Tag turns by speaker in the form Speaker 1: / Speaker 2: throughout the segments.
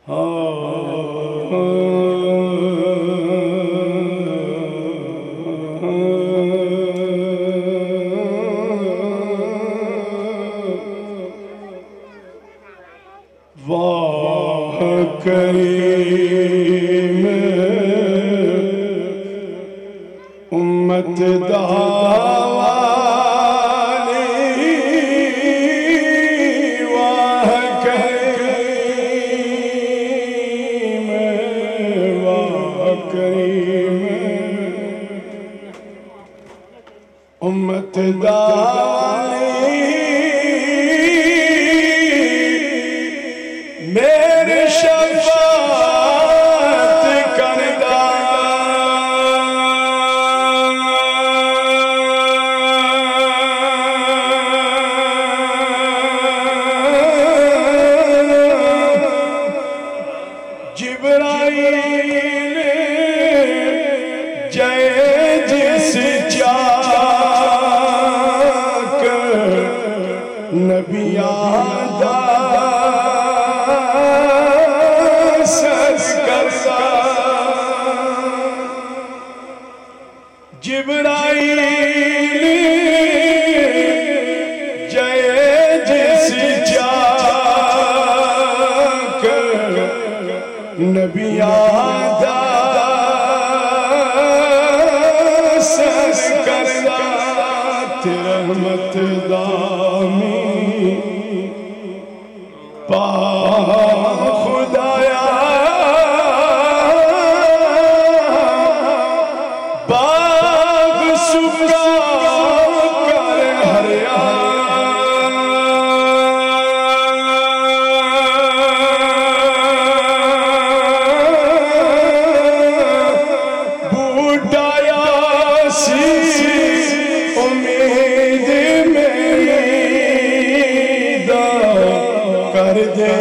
Speaker 1: واہ کریم امت داوالی، واہ کریم امت داوالی، میرے شفاعت کردہ جبرائیل جے جس چاک نبی آدھا جبرائیل جے جس چاک نبی آدھا سس کردا، رحمت دامی پا خدایا باغ سکا کر ہریا، بوٹا یاسین امید میری دا کر دے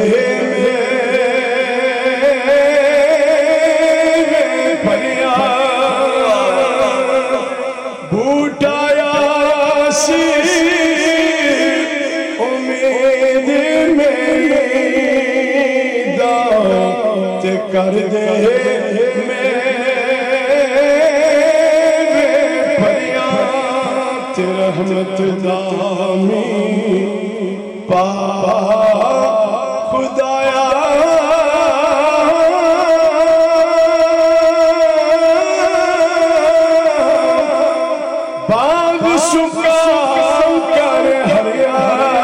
Speaker 1: کر دے میرے فریاد، رحمت دامی پا خدایا باغ سکا کر ہریا،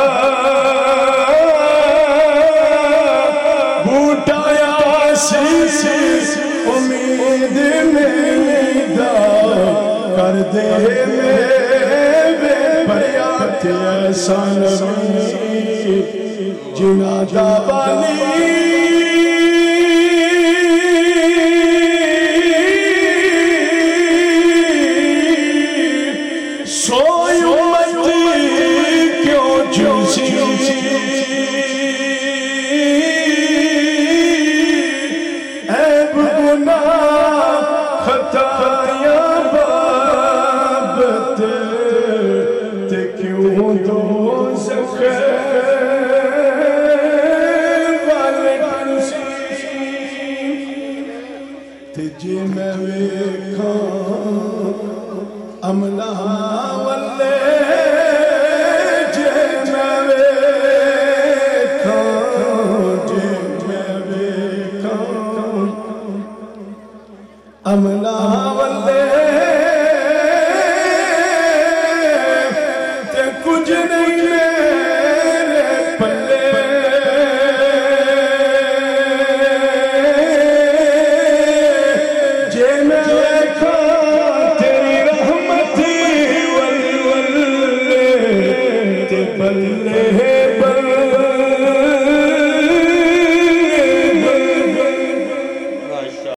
Speaker 1: بوٹا امید میری دا کر دے میرے فریاد، ایسا نبی جنازہ والی سوئی امتی کیوں جھنسی، خطایا بابت تے کیوں دوزخ والے تے جے میں ویکھاں عملہ والے، جے میں ویکھاں عملہ والے تے کچھ نہیں میرے پلے، جے میں ویکھاں تیری رحمتی والے تے پلے